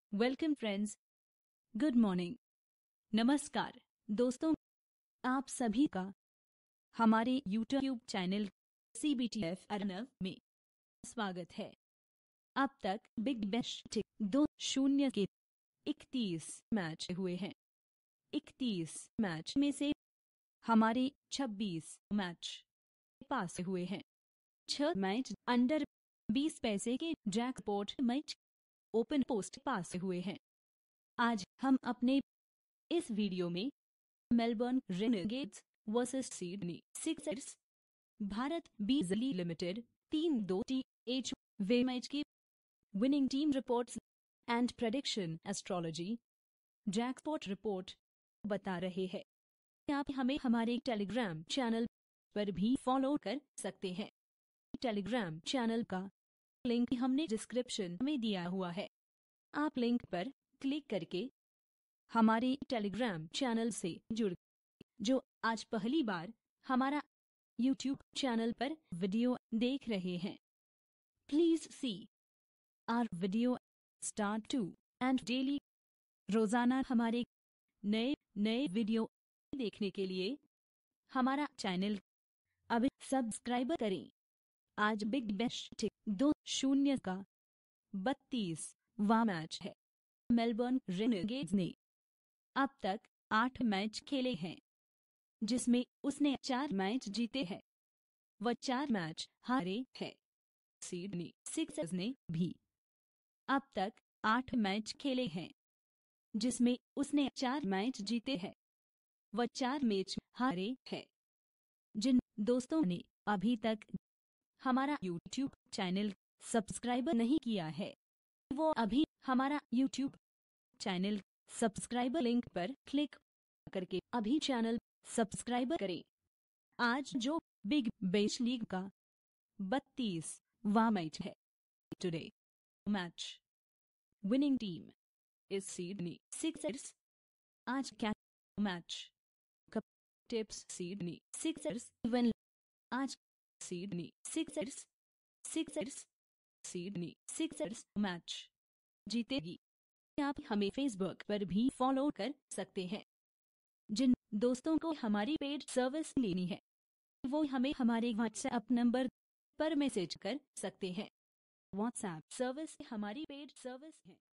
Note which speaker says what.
Speaker 1: Welcome friends, good morning, नमस्कार दोस्तों, आप सभी का हमारे यूट्यूब चैनल CBTF अर्नव में स्वागत है। अब तक बिग बैश 2-0 के 31 मैच हुए हैं। 31 मैच में से हमारे 26 मैच पास हुए हैं। 6 मैच अंडर 20 पैसे के jackpot match open post pass हुए हैं। आज हम अपने इस वीडियो में Melbourne Renegades versus Sydney Sixers Bharat Bijli limited 3-2 TH वे मैच की winning team reports and prediction astrology jackpot report बता रहे हैं। आप हमें हमारे टेलीग्राम चैनल पर भी फॉलो कर सकते हैं। टेलीग्राम चैनल का लिंक हमने डिस्क्रिप्शन में दिया हुआ है। आप लिंक पर क्लिक करके हमारे टेलीग्राम चैनल से जुड़ जो आज पहली बार हमारा यूट्यूब चैनल पर वीडियो देख रहे हैं, please see our video start to end daily. रोजाना हमारे नए वीडियो देखने के लिए हमारा चैनल अभी सब्सक्राइब करें। आज बिग बैश 2-0 का 32वां मैच है। मेलबर्न रेनेगेड्स ने अब तक 8 मैच खेले हैं, जिसमें उसने 4 मैच जीते हैं व 4 मैच हारे हैं। सिडनी सिक्सर्स ने भी अब तक 8 मैच खेले हैं, जिसमें उसने 4 मैच जीते हैं व 4 मैच हारे हैं। जिन दोस्तों ने अभी तक हमारा यूट्यूब चैनल सब्सक्राइब नहीं किया है, वो अभी हमारा यूट्यूब चैनल सब्सक्राइब लिंक पर क्लिक करके अभी चैनल सब्सक्राइब करें। आज जो बिग बैश लीग का 32वां मैच है, today match winning team is Sydney Sixers. आज क्या match cup tips Sydney Sixers win. आज Sydney Sixers Sydney Sixers match जीतेगी। आप हमें फेसबुक पर भी फॉलो कर सकते हैं। जिन दोस्तों को हमारी पेड सर्विस लेनी है, वो हमें हमारे व्हाट्सएप नंबर पर मैसेज कर सकते हैं। व्हाट्सएप सर्विस हमारी पेड सर्विस है।